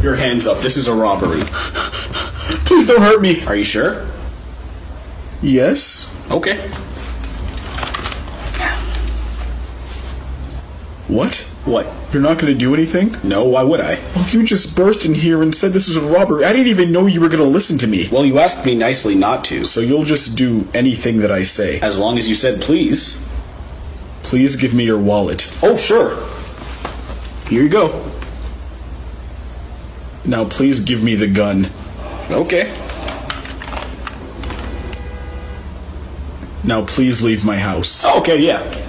Put your hands up. This is a robbery. Please don't hurt me. Are you sure? Yes. Okay. What? What? You're not gonna do anything? No, why would I? Well, you just burst in here and said this was a robbery. I didn't even know you were gonna listen to me. Well, you asked me nicely not to. So you'll just do anything that I say? As long as you said please. Please give me your wallet. Oh, sure. Here you go. Now please give me the gun. Okay. Now please leave my house. Okay, yeah.